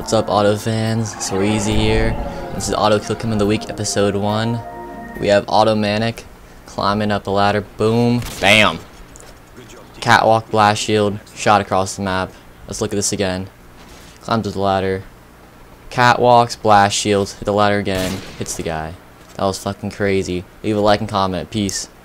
What's up, auto fans? SoaR Eazy here. This is Auto Killcam of the Week, episode 1. We have Auto Manic climbing up the ladder. Boom. Bam. Catwalk, blast shield, shot across the map. Let's look at this again. Climbs up the ladder. Catwalks, blast shield, hit the ladder again, hits the guy. That was fucking crazy. Leave a like and comment. Peace.